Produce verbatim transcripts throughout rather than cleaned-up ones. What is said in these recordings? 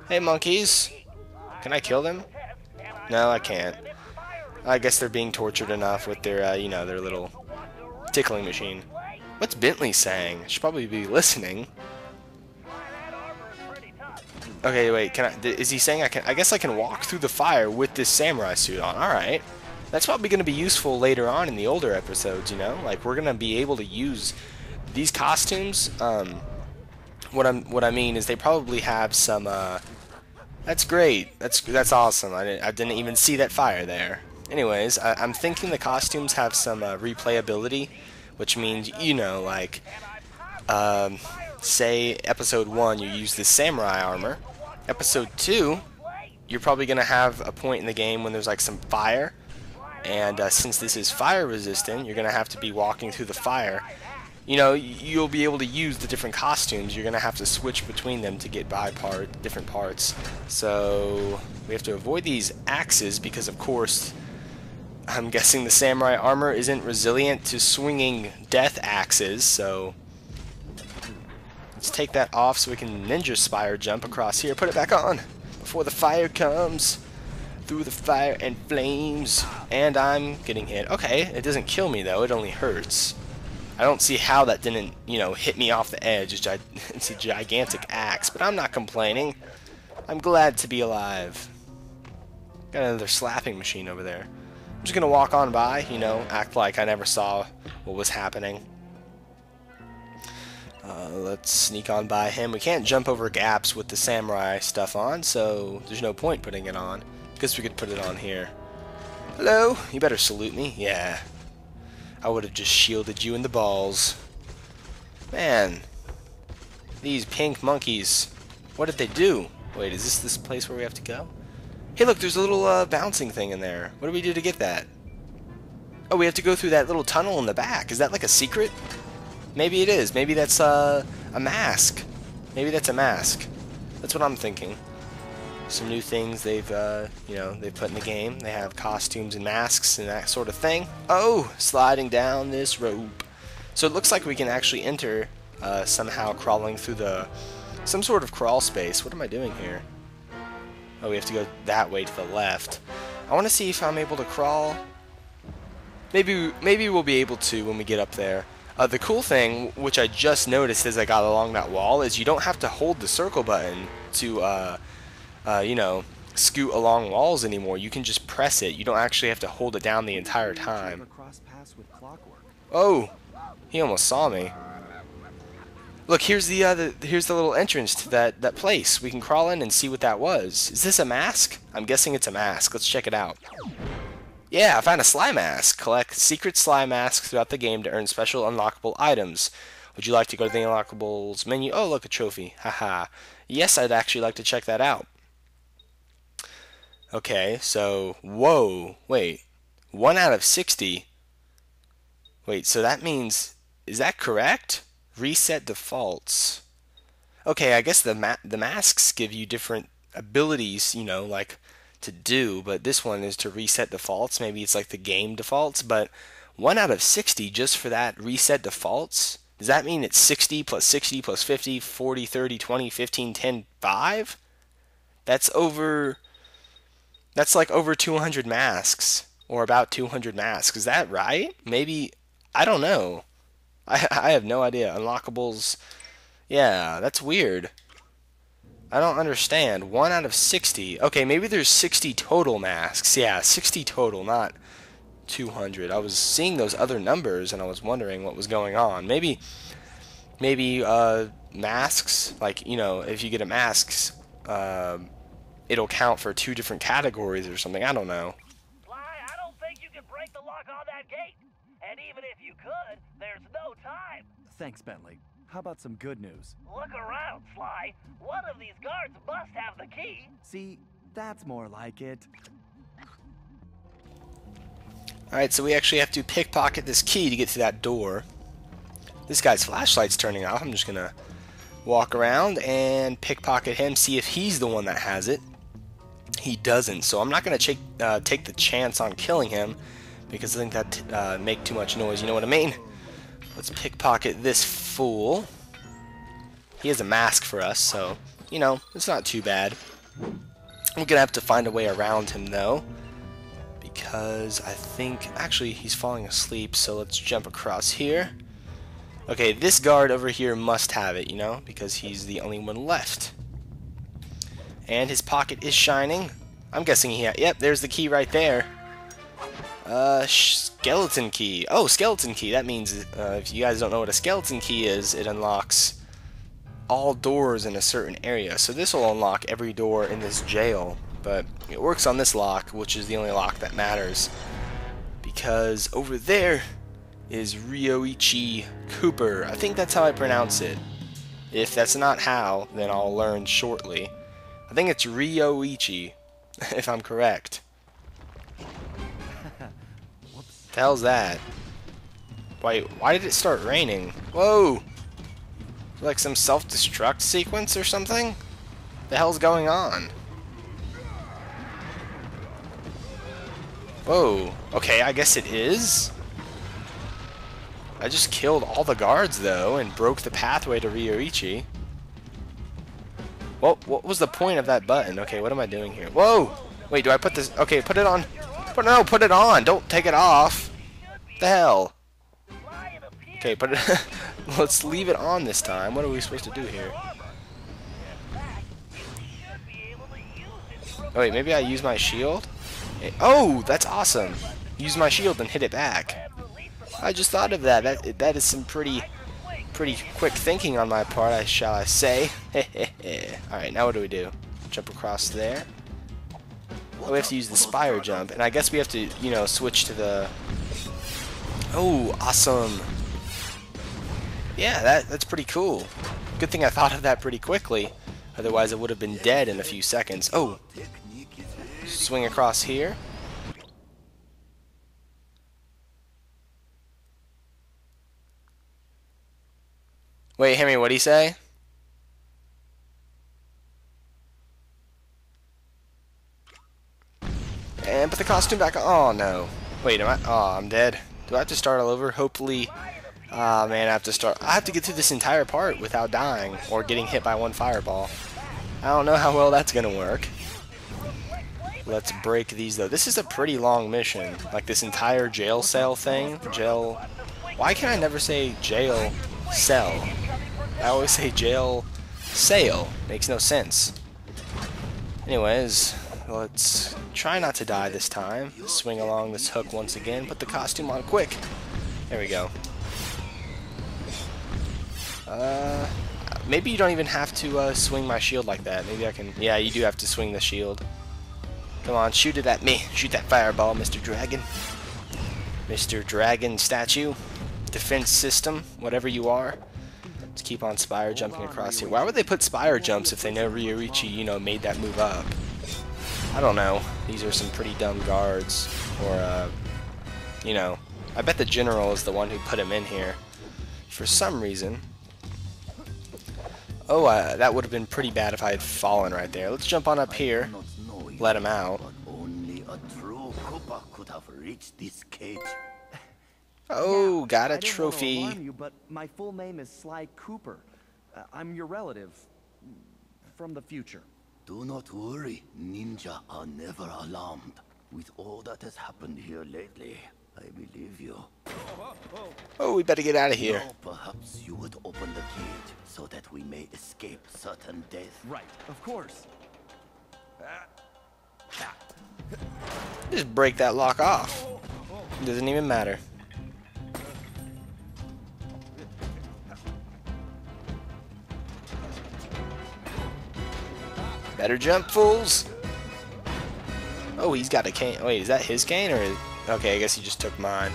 Hey, monkeys. Can I kill them? No, I can't. I guess they're being tortured enough with their, uh, you know, their little tickling machine. What's Bentley saying? I should probably be listening. Okay, wait, can I, is he saying I can, I guess I can walk through the fire with this samurai suit on. Alright. That's probably going to be useful later on in the older episodes, you know? Like, we're going to be able to use these costumes. Um, what, I'm, what I mean is they probably have some, uh, that's great. That's, that's awesome. I didn't, I didn't even see that fire there. Anyways, I, I'm thinking the costumes have some uh, replayability, which means, you know, like, um, say episode one you use the samurai armor. Episode two, you're probably going to have a point in the game when there's like some fire, and uh, since this is fire resistant, you're going to have to be walking through the fire. You know, you'll be able to use the different costumes. You're going to have to switch between them to get by part, different parts. So we have to avoid these axes because, of course, I'm guessing the samurai armor isn't resilient to swinging death axes, so let's take that off so we can ninja spire jump across here. Put it back on before the fire comes. Through the fire and flames. And I'm getting hit. Okay, it doesn't kill me though, it only hurts. I don't see how that didn't, you know, hit me off the edge. It's, gi it's a gigantic axe, but I'm not complaining. I'm glad to be alive. Got another slapping machine over there. I'm just gonna walk on by, you know, act like I never saw what was happening. Uh, let's sneak on by him. We can't jump over gaps with the samurai stuff on, so there's no point putting it on. Guess we could put it on here. Hello? You better salute me. Yeah. I would have just shielded you in the balls. Man. These pink monkeys. What did they do? Wait, is this this place where we have to go? Hey, look, there's a little uh, bouncing thing in there. What do we do to get that? Oh, we have to go through that little tunnel in the back. Is that like a secret? Maybe it is. Maybe that's uh, a mask. Maybe that's a mask. That's what I'm thinking. Some new things they've, uh, you know, they've put in the game. They have costumes and masks and that sort of thing. Oh, sliding down this rope. So it looks like we can actually enter uh, somehow crawling through the, some sort of crawl space. What am I doing here? Oh, we have to go that way to the left. I want to see if I'm able to crawl. Maybe, maybe we'll be able to when we get up there. Uh, the cool thing, which I just noticed as I got along that wall, is you don't have to hold the circle button to, uh, uh, you know, scoot along walls anymore. You can just press it. You don't actually have to hold it down the entire time. Oh, he almost saw me. Look, here's the, uh, the here's the little entrance to that that place. We can crawl in and see what that was. Is this a mask? I'm guessing it's a mask. Let's check it out. Yeah, I found a Sly mask. Collect secret Sly masks throughout the game to earn special unlockable items. Would you like to go to the unlockables menu? Oh, look, a trophy. Haha. Yes, I'd actually like to check that out. Okay, so, whoa, wait. one out of sixty. Wait, so that means, is that correct? Reset defaults. Okay, I guess the ma the masks give you different abilities, you know, like to do, but this one is to reset defaults. Maybe it's like the game defaults, but one out of sixty just for that reset defaults? Does that mean it's sixty plus sixty plus fifty, forty, thirty, twenty, fifteen, ten, five? That's over, that's like over two hundred masks, or about two hundred masks. Is that right? Maybe, I don't know. I, I have no idea. Unlockables, yeah, that's weird. I don't understand. one out of sixty. Okay, maybe there's sixty total masks. Yeah, sixty total, not two hundred. I was seeing those other numbers and I was wondering what was going on. Maybe, maybe uh, masks, like, you know, if you get a mask, uh, it'll count for two different categories or something. I don't know. Sly, I don't think you can break the lock on that gate. And even if you could, there's no time. Thanks, Bentley. How about some good news? Look around, Sly. One of these guards must have the key. See, that's more like it. Alright, so we actually have to pickpocket this key to get to that door. This guy's flashlight's turning off. I'm just gonna walk around and pickpocket him, see if he's the one that has it. He doesn't, so I'm not gonna take, uh, take the chance on killing him because I think that uh, make too much noise, you know what I mean? Let's pickpocket this fool. He has a mask for us, so, you know, it's not too bad. We're gonna have to find a way around him though, because I think actually he's falling asleep, so let's jump across here. Okay, this guard over here must have it, you know, because he's the only one left. And his pocket is shining. I'm guessing he ha yep, there's the key right there. Uh, skeleton key. Oh, skeleton key. That means uh, if you guys don't know what a skeleton key is, it unlocks all doors in a certain area. So this will unlock every door in this jail, but it works on this lock, which is the only lock that matters, because over there is Rioichi Cooper. I think that's how I pronounce it. If that's not how, then I'll learn shortly. I think it's Rioichi, if I'm correct. What the hell's that? Wait, why did it start raining? Whoa! Like some self-destruct sequence or something? The hell's going on? Whoa. Okay, I guess it is. I just killed all the guards though and broke the pathway to Rioichi. Well, what was the point of that button? Okay, what am I doing here? Whoa! Wait, do I put this? Okay, put it on. Put no, put it on. Don't take it off. The hell? Okay, put it. Let's leave it on this time. What are we supposed to do here? Oh wait, maybe I use my shield? Oh, that's awesome. Use my shield and hit it back. I just thought of that. That that is some pretty pretty quick thinking on my part, shall I say. Alright, now what do we do? Jump across there. Oh, we have to use the spire jump, and I guess we have to, you know, switch to the... Oh, awesome. Yeah, that that's pretty cool. Good thing I thought of that pretty quickly. Otherwise, I would have been dead in a few seconds. Oh, swing across here. Wait, Henry, what'd he say? And put the costume back on. Oh, no. Wait, am I? Oh, I'm dead. Do I have to start all over? Hopefully... Ah, uh, man, I have to start... I have to get through this entire part without dying or getting hit by one fireball. I don't know how well that's gonna work. Let's break these, though. This is a pretty long mission. Like, this entire jail cell thing. Jail... Why can I never say jail cell? I always say jail sail. Makes no sense. Anyways, let's try not to die this time. Swing along this hook once again. Put the costume on quick. There we go. Uh, maybe you don't even have to uh, swing my shield like that. Maybe I can... Yeah, you do have to swing the shield. Come on, shoot it at me. Shoot that fireball, Mister Dragon. Mister Dragon statue. Defense system, whatever you are. Let's keep on spire jumping across here. Why would they put spire jumps if they know Rioichi, you know, made that move up? I don't know. These are some pretty dumb guards. Or, uh, you know, I bet the general is the one who put him in here. For some reason. Oh, uh, that would have been pretty bad if I had fallen right there. Let's jump on up here. Let him out. Only a true Koopa could have reached this cage. Oh, got a I didn't trophy. want to alarm you, but my full name is Sly Cooper. Uh, I'm your relative from the future. Do not worry, ninja are never alarmed. With all that has happened here lately, I believe you. Oh, we better get out of here. Now perhaps you would open the cage so that we may escape certain death. Right, of course. Just break that lock off. It doesn't even matter. Better jump, fools! Oh, he's got a cane. Wait, is that his cane or? Okay, I guess he just took mine.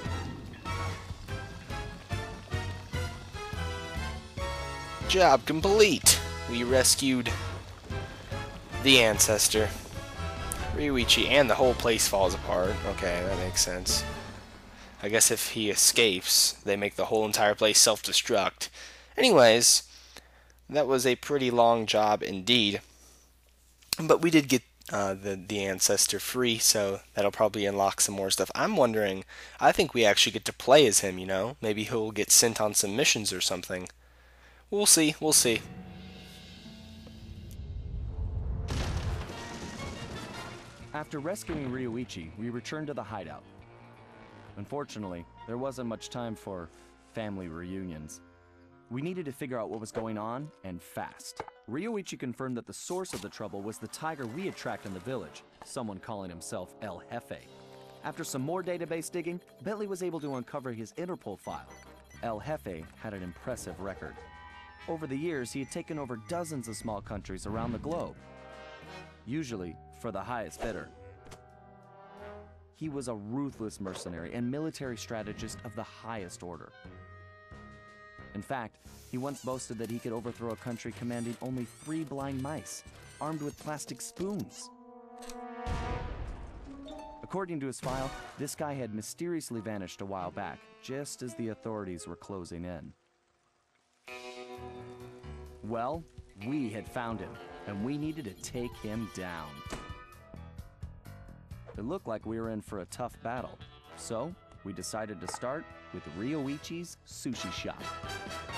Job complete. We rescued the ancestor, Rioichi, and the whole place falls apart. Okay, that makes sense. I guess if he escapes, they make the whole entire place self-destruct. Anyways, that was a pretty long job indeed. But we did get uh, the, the ancestor free, so that'll probably unlock some more stuff. I'm wondering, I think we actually get to play as him, you know? Maybe he'll get sent on some missions or something. We'll see, we'll see. After rescuing Rioichi, we returned to the hideout. Unfortunately, there wasn't much time for family reunions. We needed to figure out what was going on, and fast. Rioichi confirmed that the source of the trouble was the tiger we had tracked in the village, someone calling himself El Jefe. After some more database digging, Bentley was able to uncover his Interpol file. El Jefe had an impressive record. Over the years, he had taken over dozens of small countries around the globe, usually for the highest bidder. He was a ruthless mercenary and military strategist of the highest order. In fact, he once boasted that he could overthrow a country commanding only three blind mice, armed with plastic spoons. According to his file, this guy had mysteriously vanished a while back, just as the authorities were closing in. Well, we had found him, and we needed to take him down. It looked like we were in for a tough battle, so we decided to start with Rioichi's sushi shop.